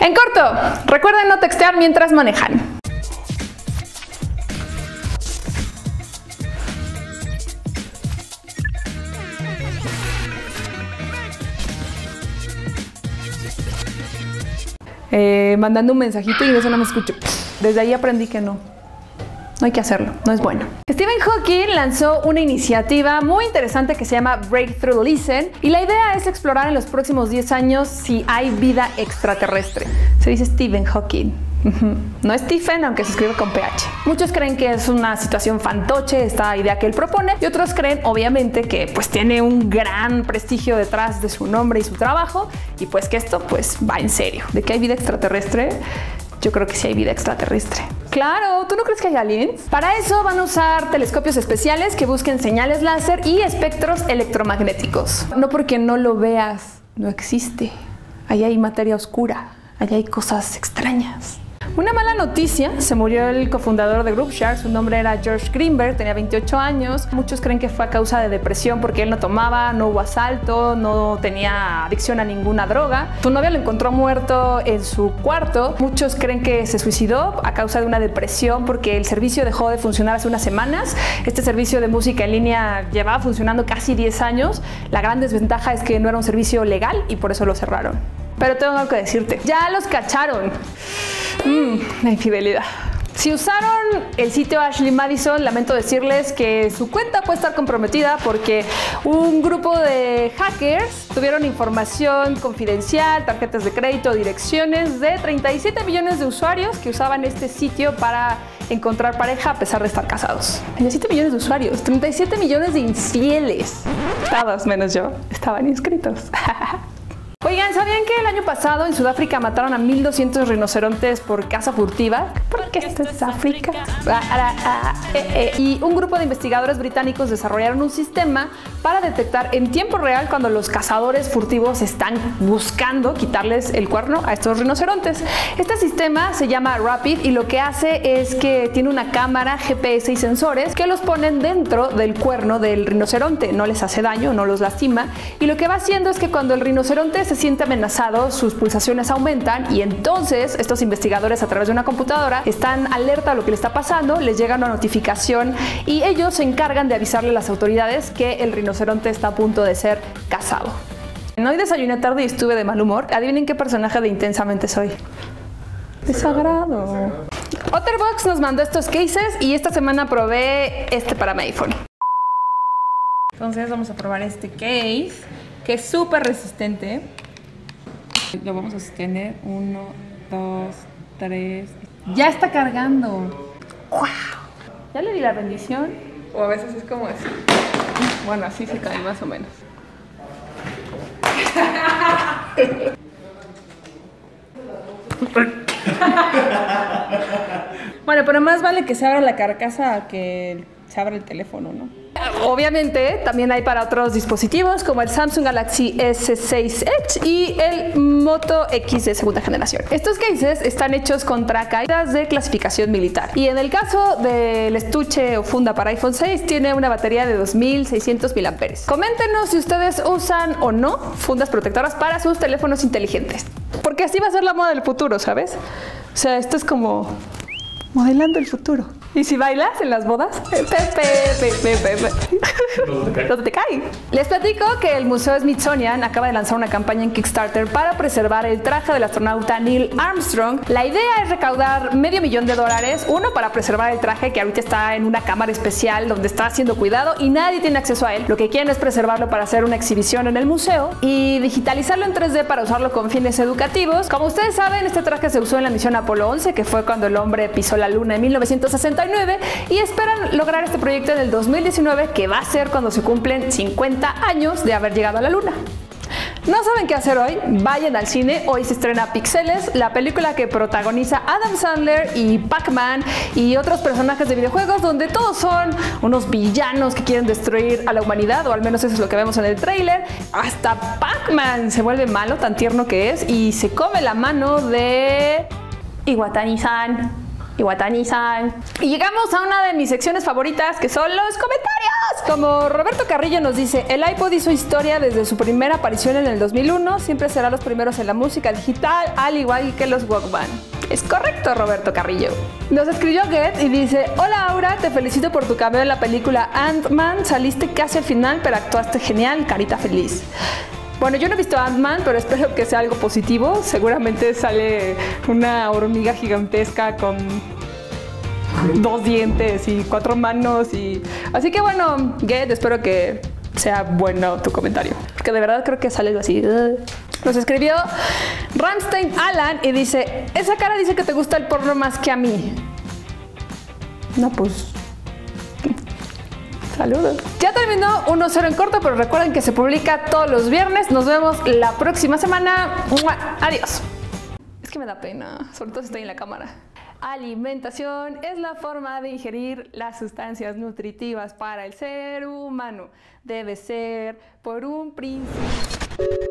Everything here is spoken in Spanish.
En corto, recuerden no textear mientras manejan. Mandando un mensajito y eso no me escucho. Desde ahí aprendí que no hay que hacerlo, no es bueno. Stephen Hawking lanzó una iniciativa muy interesante que se llama Breakthrough Listen y la idea es explorar en los próximos 10 años si hay vida extraterrestre. Se dice Stephen Hawking. No es Stephen, aunque se escribe con PH. Muchos creen que es una situación fantoche esta idea que él propone y otros creen obviamente que pues tiene un gran prestigio detrás de su nombre y su trabajo y pues que esto pues va en serio. ¿De que hay vida extraterrestre? Yo creo que sí hay vida extraterrestre. Claro, ¿tú no crees que hay aliens? Para eso van a usar telescopios especiales que busquen señales láser y espectros electromagnéticos. No porque no lo veas, no existe. Ahí hay materia oscura, allá hay cosas extrañas. Una mala noticia, se murió el cofundador de Groupshark, su nombre era George Greenberg, tenía 28 años. Muchos creen que fue a causa de depresión porque él no tomaba, no hubo asalto, no tenía adicción a ninguna droga. Su novia lo encontró muerto en su cuarto. Muchos creen que se suicidó a causa de una depresión porque el servicio dejó de funcionar hace unas semanas. Este servicio de música en línea llevaba funcionando casi 10 años. La gran desventaja es que no era un servicio legal y por eso lo cerraron. Pero tengo algo que decirte. Ya los cacharon. La infidelidad. Si usaron el sitio Ashley Madison, lamento decirles que su cuenta puede estar comprometida porque un grupo de hackers tuvieron información confidencial, tarjetas de crédito, direcciones de 37 millones de usuarios que usaban este sitio para encontrar pareja a pesar de estar casados. 37 millones de usuarios, 37 millones de infieles. Todos menos yo estaban inscritos. Oigan, ¿sabían que el año pasado en Sudáfrica mataron a 1.200 rinocerontes por caza furtiva? Porque esto es África. Y un grupo de investigadores británicos desarrollaron un sistema para detectar en tiempo real cuando los cazadores furtivos están buscando quitarles el cuerno a estos rinocerontes. Este sistema se llama Rapid y lo que hace es que tiene una cámara, GPS y sensores que los ponen dentro del cuerno del rinoceronte. No les hace daño, no los lastima. Y lo que va haciendo es que cuando el rinoceronte se siente amenazado, sus pulsaciones aumentan y entonces estos investigadores a través de una computadora están alerta a lo que le está pasando, les llega una notificación y ellos se encargan de avisarle a las autoridades que el rinoceronte está a punto de ser cazado. Hoy desayuné tarde y estuve de mal humor. Adivinen qué personaje de Intensamente soy. Desagrado. Otterbox nos mandó estos cases y esta semana probé este para mi iPhone. Entonces vamos a probar este case que es súper resistente. Lo vamos a sostener. 1, 2, 3. Ya está cargando. ¡Wow! Ya le di la bendición. O a veces es como así. Bueno, así se cae más o menos. Bueno, pero más vale que se abra la carcasa a que se abra el teléfono, ¿no? Obviamente también hay para otros dispositivos como el Samsung Galaxy S6 Edge y el Moto X de segunda generación. Estos cases están hechos contra caídas de clasificación militar y en el caso del estuche o funda para iPhone 6 tiene una batería de 2600 mAh. Coméntenos si ustedes usan o no fundas protectoras para sus teléfonos inteligentes, porque así va a ser la moda del futuro, ¿sabes? O sea, esto es como modelando el futuro. ¿Y si bailas en las bodas? ¿Dónde te cae? Les platico que el Museo Smithsonian acaba de lanzar una campaña en Kickstarter para preservar el traje del astronauta Neil Armstrong. La idea es recaudar $500,000, uno para preservar el traje que ahorita está en una cámara especial donde está siendo cuidado y nadie tiene acceso a él. Lo que quieren es preservarlo para hacer una exhibición en el museo y digitalizarlo en 3D para usarlo con fines educativos. Como ustedes saben, este traje se usó en la misión Apolo 11, que fue cuando el hombre pisó la luna en 1969 y esperan lograr este proyecto en el 2019, que va a ser cuando se cumplen 50 años de haber llegado a la luna. ¿No saben qué hacer hoy? Vayan al cine. Hoy se estrena Pixeles, la película que protagoniza Adam Sandler y Pac-Man y otros personajes de videojuegos, donde todos son unos villanos que quieren destruir a la humanidad, o al menos eso es lo que vemos en el tráiler. Hasta Pac-Man se vuelve malo, tan tierno que es, y se come la mano de Iwatani-san. Y llegamos a una de mis secciones favoritas, que son los comentarios. Como Roberto Carrillo nos dice, el iPod hizo historia desde su primera aparición en el 2001, siempre será los primeros en la música digital, al igual que los Walkman. Es correcto, Roberto Carrillo. Nos escribió Get y dice, hola Aura, te felicito por tu cameo en la película Ant-Man, saliste casi al final, pero actuaste genial, carita feliz. Bueno, yo no he visto Ant-Man, pero espero que sea algo positivo. Seguramente sale una hormiga gigantesca con 2 dientes y 4 manos y... Así que bueno, Get, espero que sea bueno tu comentario. Porque de verdad creo que sale algo así. Nos escribió Ramstein Alan y dice, esa cara dice que te gusta el porno más que a mí. No, pues... Saludos. Ya terminó 1-0 en corto, pero recuerden que se publica todos los viernes. Nos vemos la próxima semana. ¡Mua! Adiós. Es que me da pena, sobre todo si estoy en la cámara. Alimentación es la forma de ingerir las sustancias nutritivas para el ser humano. Debe ser por un principio.